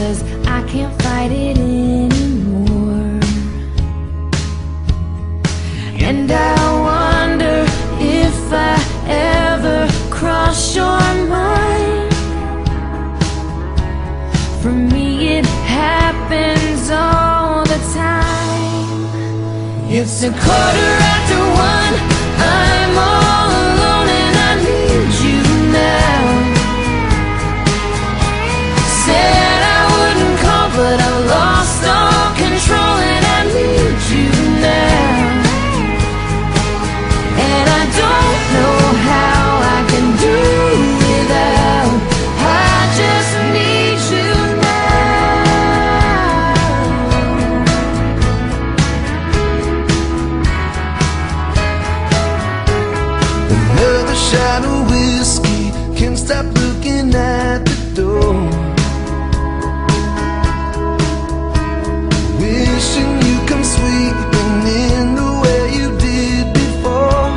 'cause I can't fight it anymore. And I wonder if I ever cross your mind. For me it happens all the time. It's 1:15, I'm all alone and I need you now. Said I wouldn't call, but I've lost all control and I need you now. And I don't know how I can do without. I just need you now. Another shot of whiskey, can't stop looking at the door. Wishing you come sweeping in the way you did before.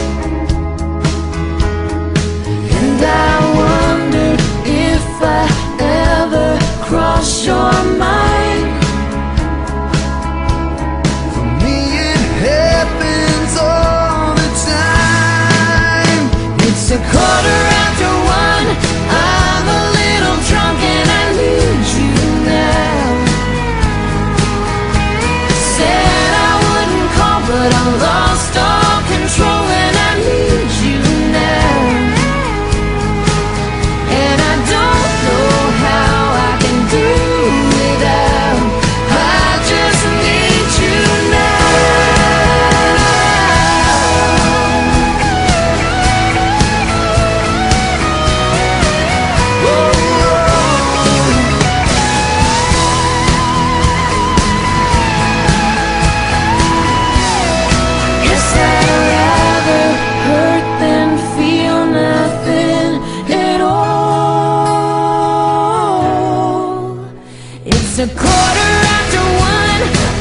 And I wonder if I ever cross your mind. For me it happens all the time. It's 1:15, I'm a little drunk and I need you now. Said I wouldn't call, but I lost all control and I need you now. And I don't know how I can do without. I just need you now. Guess I'd rather hurt than feel nothing at all. It's 1:15,